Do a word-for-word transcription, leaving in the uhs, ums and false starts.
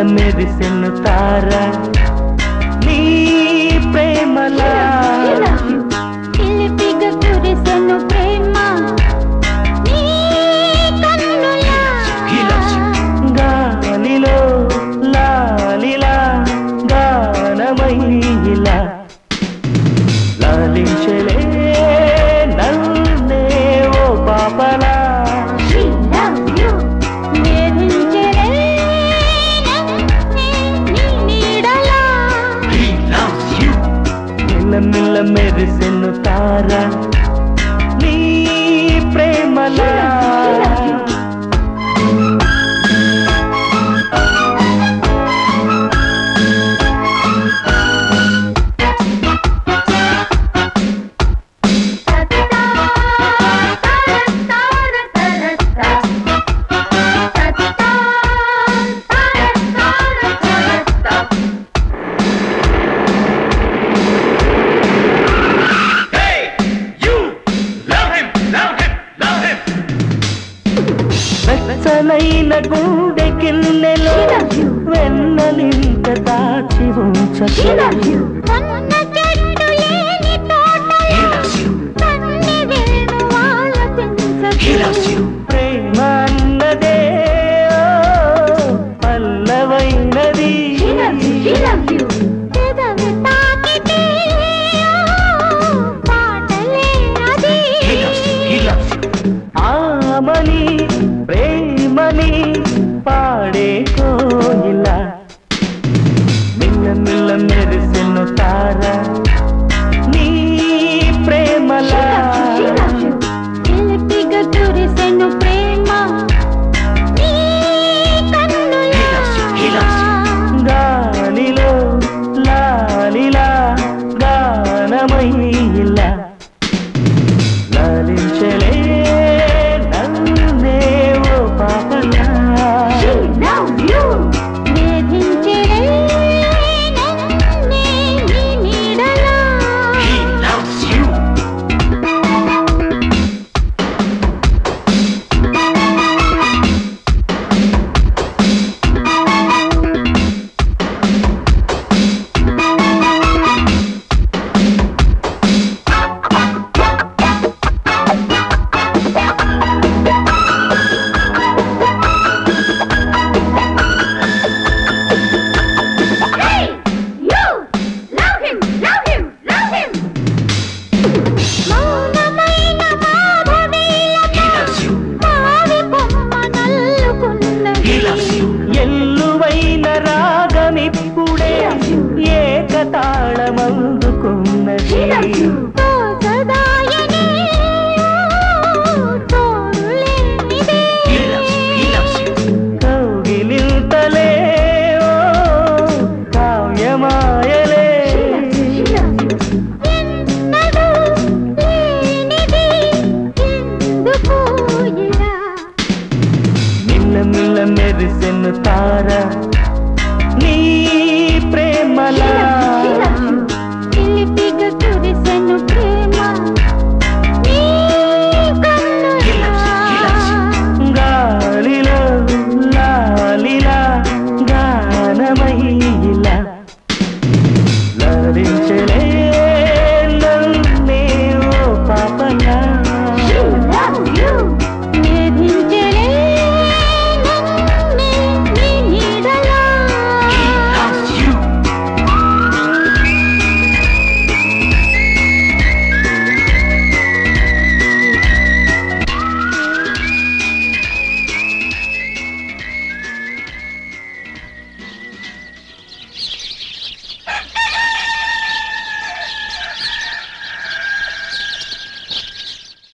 మెరిసెను తార నీ ప్రేమలా చిలిపిగా కురిసెను ప్రేమ నీ కన్నులా గాలిలో లాలిలా గానమైలా లాలించలే నన్నే ఓ పాపలా మిల్ల మెరిసెను తార నీ ప్రేమలా వెచ్చనైన గుండె కిన్నెలో వెన్నలింక దాచి ఉంచు ప్రేమ అన్నదే పల్లవైనది ఆమని ప్రేమని పాడే కోయిలా మిల్ల మిల్ల మెరిసెను తార నీ ప్రేమలా చిలిపిగా కురిసెను ప్రేమ నీ కన్నులా గాలిలో లాలిలా గానమైలా లాలించలే ఎల్లువైన రాగమిప్పుడే ఏకతాళమందుకున్నది కౌగిలింతలే కావ్యమాయలే మిల్ల మిల్ల మెరిసెను తార